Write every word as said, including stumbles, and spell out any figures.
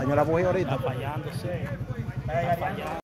Dañó la bujía ahorita. Está fallando, sí. Está fallando.